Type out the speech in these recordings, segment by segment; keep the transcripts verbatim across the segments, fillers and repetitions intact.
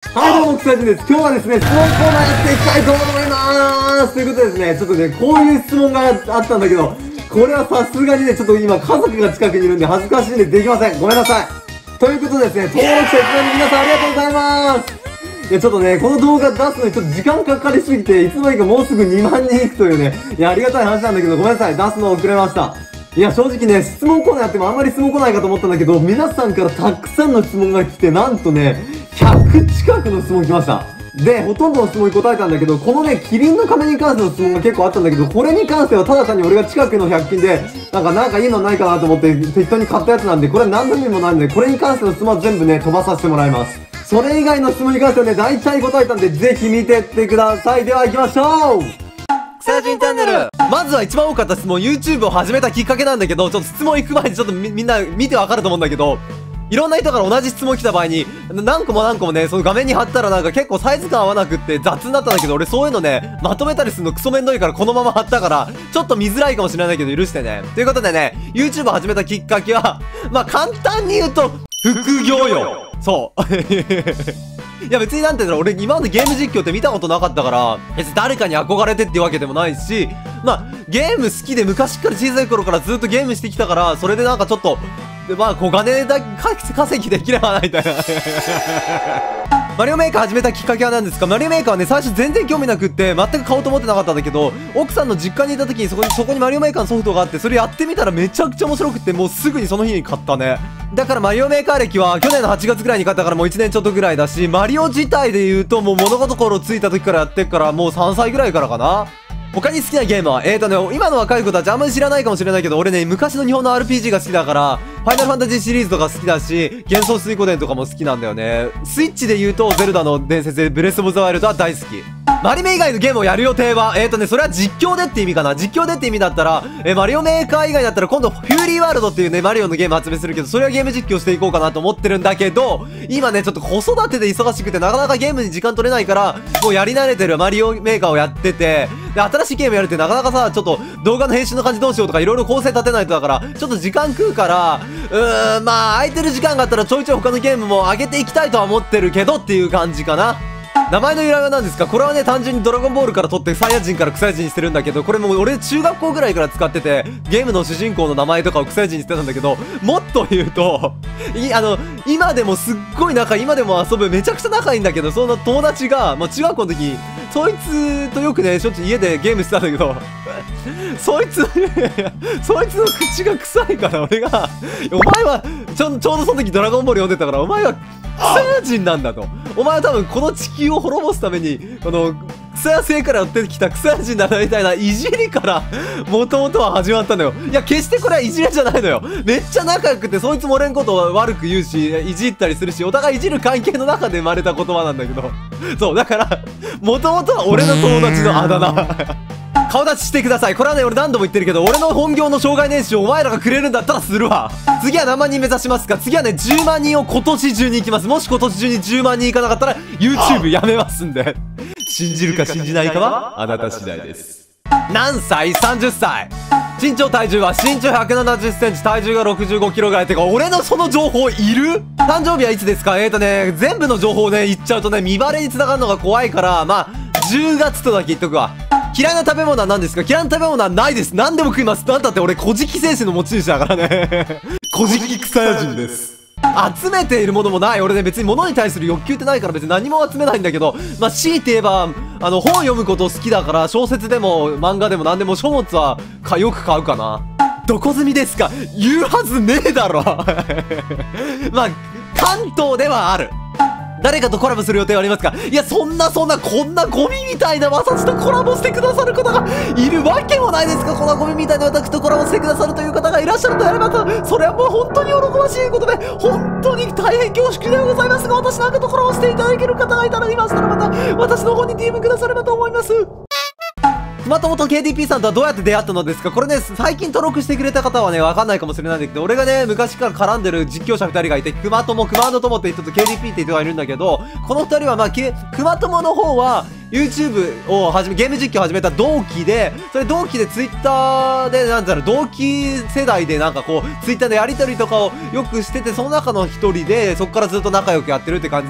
はいどうも、くさじです。今日はですね、質問コーナーやっていきたいと思いまーす。ということでですね、ちょっとね、こういう質問があったんだけど、これはさすがにね、ちょっと今家族が近くにいるんで恥ずかしいんでできません。ごめんなさい。ということでですね、登録者いちまん人皆さんありがとうございます。いや、ちょっとね、この動画出すのにちょっと時間かかりすぎて、いつの間にかもうすぐにまん人いくというね、いや、ありがたい話なんだけど、ごめんなさい。出すの遅れました。いや、正直ね、質問コーナーやってもあんまり質問来ないかと思ったんだけど、皆さんからたくさんの質問が来て、なんとね、ひゃく近くの質問来ました。で、ほとんどの質問に答えたんだけど、このね、キリンの仮面に関しての質問が結構あったんだけど、これに関してはただ単に俺が近くのひゃく均で、なんかなんかいいのないかなと思って適当に買ったやつなんで、これは何の意味もないんで、これに関しての質問は全部ね、飛ばさせてもらいます。それ以外の質問に関してはね、大体答えたんで、ぜひ見てってください。では行きましょう。くさじんチャンネル。まずは一番多かった質問、YouTube を始めたきっかけなんだけど、ちょっと質問行く前にちょっと み, みんな見てわかると思うんだけど、いろんな人から同じ質問来た場合に、何個も何個もね、その画面に貼ったらなんか結構サイズ感合わなくって雑になったんだけど、俺そういうのね、まとめたりするのクソめんどいからこのまま貼ったから、ちょっと見づらいかもしれないけど許してね。ということでね、YouTube を始めたきっかけは、まあ簡単に言うと、副業よ。そう。いや別になんていうの、俺今までゲーム実況って見たことなかったから、別に誰かに憧れてっていうわけでもないし、まあゲーム好きで昔から小さい頃からずっとゲームしてきたから、それでなんかちょっと、でまあ小金だ稼ぎできればなみたいな。マリオメーカー始めたきっかけは何ですか？マリオメーカーはね、最初全然興味なくって、全く買おうと思ってなかったんだけど、奥さんの実家にいた時にそこに、そこにマリオメーカーのソフトがあって、それやってみたらめちゃくちゃ面白くって、もうすぐにその日に買ったね。だからマリオメーカー歴は去年のはちがつぐらいに買ったからもういちねんちょっとぐらいだし、マリオ自体で言うともう物心ついた時からやってっからもうさんさいぐらいからかな。他に好きなゲームは、えーとね、今の若い子たちあんまり知らないかもしれないけど、俺ね、昔の日本の アールピージー が好きだから、ファイナルファンタジーシリーズとか好きだし、幻想水湖伝とかも好きなんだよね。スイッチで言うと、ゼルダの伝説でブレスオブザワイルドは大好き。マリメ以外のゲームをやる予定は、えーとね、それは実況でって意味かな。実況でって意味だったら、えー、マリオメーカー以外だったら今度、フューリーワールドっていうね、マリオのゲーム発売するけど、それはゲーム実況していこうかなと思ってるんだけど、今ね、ちょっと子育てで忙しくて、なかなかゲームに時間取れないから、もうやり慣れてるマリオメーカーをやってて、で、新しいゲームやるってなかなかさ、ちょっと動画の編集の感じどうしようとか、いろいろ構成立てないとだから、ちょっと時間食うから、うーん、まあ、空いてる時間があったらちょいちょい他のゲームも上げていきたいとは思ってるけどっていう感じかな。名前の由来は何ですか？これはね、単純にドラゴンボールから取ってサイヤ人からクサヤ人にしてるんだけど、これもう俺中学校ぐらいから使ってて、ゲームの主人公の名前とかをクサヤ人にしてたんだけど、もっと言うと、い、あの、今でもすっごい仲、今でも遊ぶめちゃくちゃ仲いいんだけど、その友達が、まあ、中学校の時、そいつとよくね、しょっちゅう家でゲームしてたんだけど、そいつ、そいつの口が臭いから俺が、お前は、ちょ、ちょうどその時ドラゴンボール読んでたから、お前は、クサヤ人なんだと。お前は多分この地球を滅ぼすために、この、クサヤ星から寄ってきたクサヤ人なんだみたいないじりから、もともとは始まったのよ。いや、決してこれはいじりじゃないのよ。めっちゃ仲良くて、そいつも俺のことを悪く言うし、いじったりするし、お互いいじる関係の中で生まれた言葉なんだけど。そう、だから、もともとは俺の友達のあだ名。顔立ちしてください。これはね、俺何度も言ってるけど、俺の本業の障害年収をお前らがくれるんだったらするわ。次は何万人目指しますか？次はね、じゅうまん人を今年中に行きます。もし今年中にじゅうまん人行かなかったら、YouTube やめますんで。信じるか信じないかは、あなた次第です。何歳？ さんじゅっさい。身長体重は身長ひゃくななじゅっセンチ、体重がろくじゅうごキロぐらい。てか、俺のその情報いる？誕生日はいつですか？えーとね、全部の情報をね、言っちゃうとね、見バレに繋がるのが怖いから、まあ、じゅうがつとだけ言っとくわ。嫌いな食べ物は何ですか？嫌いな食べ物はないです。何でも食います。なんだって俺、古事記精神の持ち主だからね。古事記草ヤ人です。集めているものもない。俺ね、別に物に対する欲求ってないから別に何も集めないんだけど、まあ、強いて言えば、あの、本読むこと好きだから、小説でも漫画でも何でも書物はかよく買うかな。どこ住みですか？言うはずねえだろ。まあ、関東ではある。誰かとコラボする予定はありますか？いや、そんなそんな、こんなゴミみたいな私とコラボしてくださる方がいるわけもないですか？こんなゴミみたいな私とコラボしてくださるという方がいらっしゃるのであれば、それはもう本当に喜ばしいことで、本当に大変恐縮でございますが、私なんかとコラボしていただける方がいたらいましたら、また私の方に ディーエム くださればと思います。熊友と ケーディーピー さんとはどうやって出会ったのですか？これね、最近登録してくれた方はね、わかんないかもしれないんだけど、俺がね、昔から絡んでる実況者ふたりがいて、熊友、熊の友って人と ケーディーピー って人がいるんだけど、このふたりはまあ、熊友の方は、YouTube を始め、ゲーム実況を始めた同期で、それ同期で Twitter で、なんだろう、同期世代でなんかこう、Twitter でやりとりとかをよくしてて、その中の一人で、そこからずっと仲良くやってるって感じで、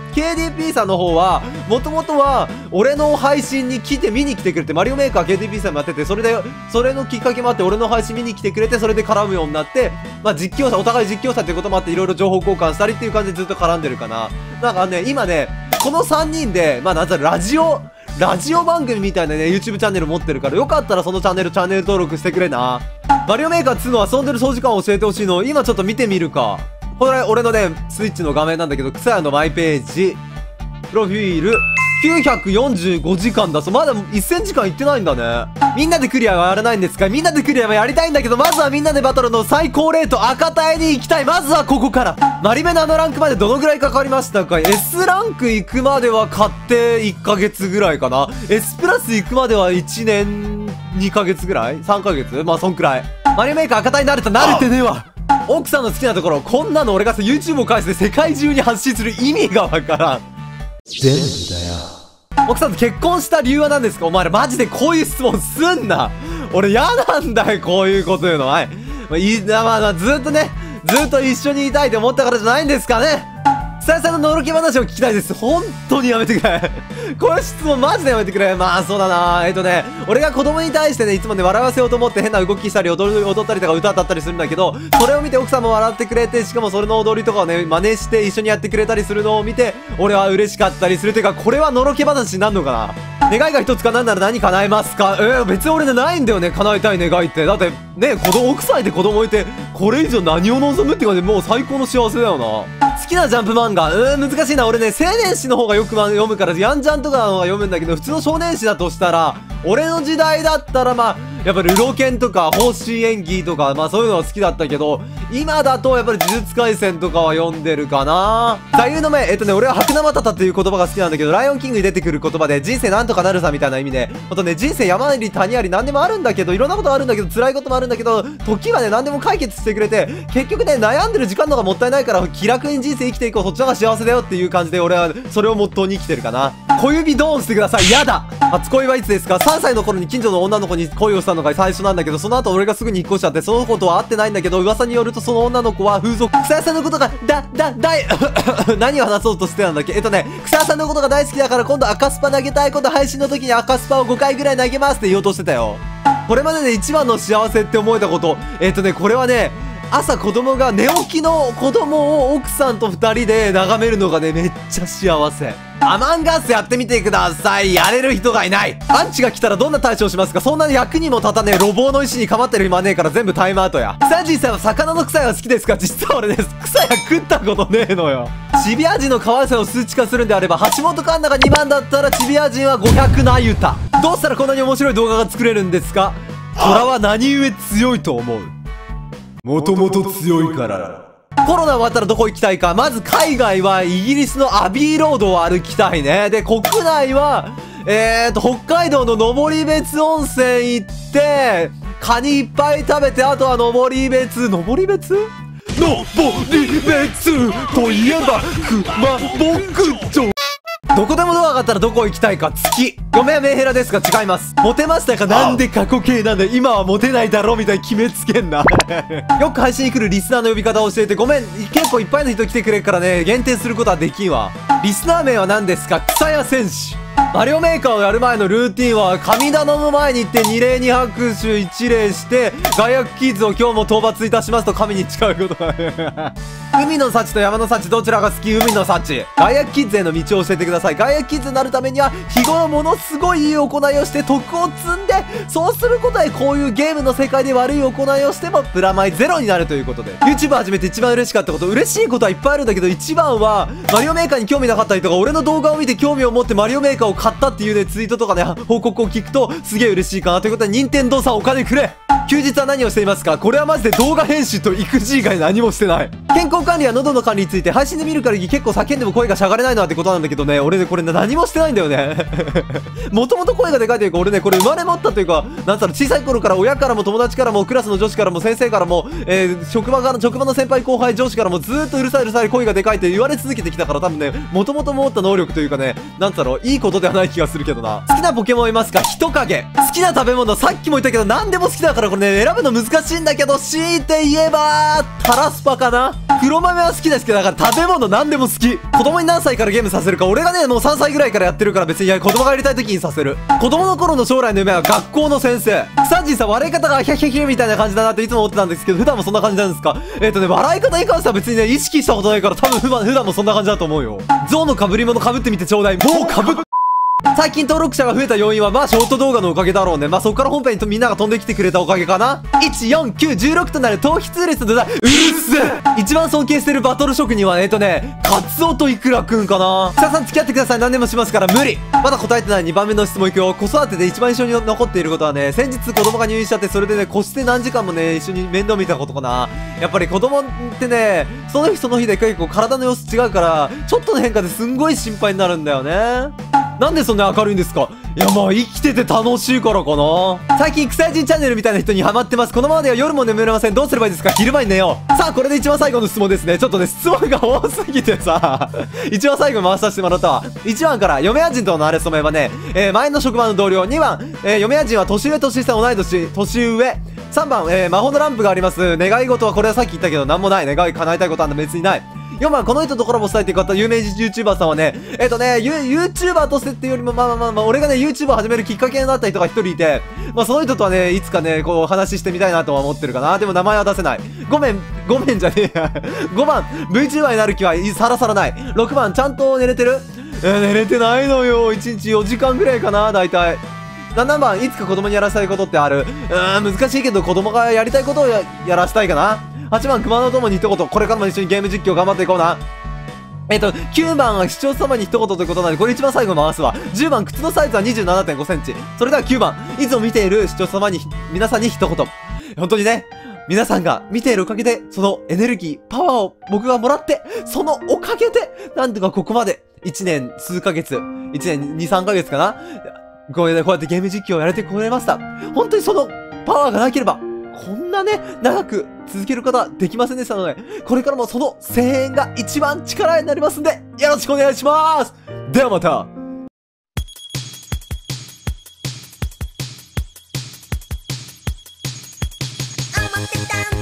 ケーディーピー さんの方は、もともとは、俺の配信に来て見に来てくれて、マリオメーカー ケーディーピー さんもやってて、それで、それのきっかけもあって、俺の配信見に来てくれて、それで絡むようになって、まあ実況者、お互い実況者っていうこともあって、いろいろ情報交換したりっていう感じでずっと絡んでるかな。なんかね、今ね、このさんにんで、まあなんだろう、ラジオ、ラジオ番組みたいなね、YouTube チャンネル持ってるから、よかったらそのチャンネル、チャンネル登録してくれな。マリオメーカーツーの遊んでる総時間を教えてほしいのを、今ちょっと見てみるか。これ、俺のね、スイッチの画面なんだけど、草屋のマイページ、プロフィール、きゅうひゃくよんじゅうごじかんだ。そう、まだせんじかんいってないんだね。みんなでクリアはやらないんですか？みんなでクリアはやりたいんだけど、まずはみんなでバトルの最高レート赤タイに行きたい。まずはここから。マリメのあのランクまでどのぐらいかかりましたか？ S ランク行くまでは買っていっかげつぐらいかな。S プラス行くまではいちねんにかげつぐらい ?さんかげつ？まあそんくらい。マリオメーカー赤タイになれた、慣れてねえわ。奥さんの好きなところ、こんなの俺がさ YouTube を返して世界中に発信する意味がわからん。全部だよ。奥さんと結婚した理由は何ですか？お前らマジでこういう質問すんな。俺嫌なんだよ、こういうこと言うの。はい。まあ、いい、まあまあ、ずっとね、ずっと一緒にいたいと思ったからじゃないんですかね。久々ののろけ話を聞きたいです。本当にやめてくれ。こういう質問マジでやめてくれ。まあそうだな。えっとね、俺が子供に対してね、いつもね、笑わせようと思って変な動きしたり踊る、踊ったりとか歌歌ったりするんだけど、それを見て奥さんも笑ってくれて、しかもそれの踊りとかをね、真似して一緒にやってくれたりするのを見て、俺は嬉しかったりする。てか、これはのろけ話になるのかな？願いが一つ叶うなら何叶えますか？えー、別に俺ね、ないんだよね、叶えたい願いって。だって、ね、子供、奥さんいて子供いて、これ以上何を望むっていうかね、もう最高の幸せだよな。好きなジャンプ漫画、うーん、難しいな。俺ね、青年誌の方がよく読むから、ヤンジャンとかの方が読むんだけど、普通の少年誌だとしたら、俺の時代だったら、まあ、やっぱりルロケンとか、方針演技とか、まあそういうのは好きだったけど、今だとやっぱり呪術廻戦とかは読んでるかな。座右の銘、えっとね、俺は白生タタっていう言葉が好きなんだけど、ライオンキングに出てくる言葉で、人生なんとかなるさみたいな意味で、ほんとね、人生山あり谷あり何でもあるんだけど、いろんなことあるんだけど、辛いこともあるんだけど、時はね、何でも解決してくれて、結局ね、悩んでる時間の方がもったいないから、気楽に人生生きていこう、そっちの方が幸せだよっていう感じで、俺はそれをモットーに生きてるかな。小指ドーンしてください。やだ。初恋はいつですか？ さん 歳の頃に近所の女の子に恋をしたのが最初なんだけど、その後俺がすぐに引っ越しちゃって、その子とは会ってないんだけど、噂によるとその女の子は風俗、草屋さんのことが、だ、だ、だい、何を話そうとしてたんだっけ？えっとね、草屋さんのことが大好きだから今度赤スパ投げたい。今度配信の時に赤スパをごかいぐらい投げますって言おうとしてたよ。これまでで一番の幸せって思えたこと。えっとね、これはね、朝子供が寝起きの子供を奥さんと二人で眺めるのがね、めっちゃ幸せ。アマンガスやってみてください。やれる人がいない。アンチが来たらどんな対処をしますか？そんなに役にも立たねえ路傍の石にかまってる暇ねえから全部タイムアウトや。草地さんは魚の草屋が好きですか？実は俺ね、草屋食ったことねえのよ。チビアジの可愛さを数値化するんであれば、橋本環奈がにばんだったらチビアジはごひゃくなゆた。どうしたらこんなに面白い動画が作れるんですか？虎は何故強いと思う？もともと強いから。コロナ終わったらどこ行きたいか。まず海外はイギリスのアビーロードを歩きたいね。で、国内は、えーと、北海道の登別温泉行って、カニいっぱい食べて、あとは登別、登別登別といえば、熊牧場。どこでもドアがあったらどこ行きたいか。月。ごめん、メンヘラですが違います。モテましたか？なんで過去形なんだよ。今はモテないだろみたいに決めつけんな。よく配信に来るリスナーの呼び方を教えて。ごめん、結構いっぱいの人来てくれるからね、限定することはできんわ。リスナー名は何ですか？草谷選手。マリオメーカーをやる前のルーティンは、神棚の前に行ってに礼に拍手いち礼して、ガイアキッズを今日も討伐いたしますと神に誓うことが。海の幸と山の幸どちらが好き？海の幸。ガイアキッズへの道を教えてください。ガイアキッズになるためには、日頃ものすごいいい行いをして徳を積んで、そうすることでこういうゲームの世界で悪い行いをしてもプラマイゼロになるということで。YouTube 始めて一番嬉しかったこと、嬉しいことはいっぱいあるんだけど、一番は、マリオメーカーに興味なかったりとか、俺の動画を見て興味を持ってマリオメーカーを買ったっていうね、ツイートとかね、報告を聞くと、すげえ嬉しいかなということで、任天堂さんお金くれ。休日は何をしていますか？これはマジで動画編集と育児以外何もしてない。健康管理や喉の管理について配信で見る限り結構叫んでも声がしゃがれないなってことなんだけどね、俺ねこれ何もしてないんだよね。 もともと声がでかいというか、俺ね、これ生まれ持ったというか、なんつうの、小さい頃から親からも友達からもクラスの女子からも先生からも、えー、職場から、職場の先輩後輩上司からもずーっとうるさいうるさい声がでかいって言われ続けてきたから、多分ね、もともと持った能力というかね、なんつうの、いいことではない気がするけどな。好きなポケモンいますか？人影。好きな食べ物、さっきも言ったけど、何でも好きだからこれね、選ぶの難しいんだけど、強いて言えば、タラスパかな。黒豆は好きですけど、だから食べ物何でも好き。子供に何歳からゲームさせるか、俺がね、もうさんさいぐらいからやってるから別に、いや、子供がやりたい時にさせる。子供の頃の将来の夢は学校の先生。サンジーさん、笑い方がヒャヒャヒャみたいな感じだなっていつも思ってたんですけど、普段もそんな感じなんですか？えっとね、笑い方に関しては別にね、意識したことないから、多分普段、普段もそんな感じだと思うよ。象の被り物被ってみてちょうだい。もう被っ最近登録者が増えた要因はまあショート動画のおかげだろうね。まあそこから本編にみんなが飛んできてくれたおかげかな。いち、よん、きゅう、じゅうろくとなる頭皮痛烈のデザイン。うるせ一番尊敬してるバトル職人はえっとね、カツオとイクラくんかな。さあさん付き合ってください。何でもしますから無理。まだ答えてないにばんめの質問いくよ。子育てで一番印象に残っていることはね、先日子供が入院しちゃって、それでね、個室で何時間もね、一緒に面倒見たことかな。やっぱり子供ってね、その日その日で結構体の様子違うから、ちょっとの変化ですんごい心配になるんだよね。なんでそんな明るいんですか？いやまあ生きてて楽しいからかな。最近草人チャンネルみたいな人にハマってます。このままでは夜も眠れません。どうすればいいですか？昼間に寝よう。さあこれで一番最後の質問ですね。ちょっとね質問が多すぎてさ一番最後に回させてもらったわ。いちばんから嫁や人との馴れ初めはね、えー、前の職場の同僚。にばん、えー、嫁や人は年上年下同い年年上。さんばん、えー、魔法のランプがあります。願い事はこれはさっき言ったけどなんもない。願い叶えたいことは別にない。よんばん、この人とコラボしたいって方、有名 YouTuber さんはね、えっとね、ユ YouTuber としてっていうよりも、まあまあまあまあ、俺がね、YouTuber を始めるきっかけになった人が一人いて、まあその人とはね、いつかね、こう話してみたいなとは思ってるかな。でも名前は出せない。ごめん、ごめんじゃねえや。ごばん、VTuber になる気はさらさらない。ろくばん、ちゃんと寝れてる？えー、寝れてないのよ。いちにちよじかんぐらいかな、だいたい。ななばん、いつか子供にやらせたいことってある？うーん、難しいけど子供がやりたいことを や, やらせたいかな。はちばん、熊の友に一言。これからも一緒にゲーム実況頑張っていこうな。えっと、きゅうばんは視聴者様に一言ということなので、これ一番最後に回すわ。じゅうばん、靴のサイズは にじゅうななてんごセンチ。それではきゅうばん、いつも見ている視聴者様に、皆さんに一言。本当にね、皆さんが見ているおかげで、そのエネルギー、パワーを僕がもらって、そのおかげで、なんとかここまで、いちねん数ヶ月、いちねんに、さんかげつかな。こうやってゲーム実況をやれてこれました。本当にそのパワーがなければ、こんなね、長く続けることはできませんでしたので、これからもその声援が一番力になりますんで、よろしくお願いします。ではまた。 思ってた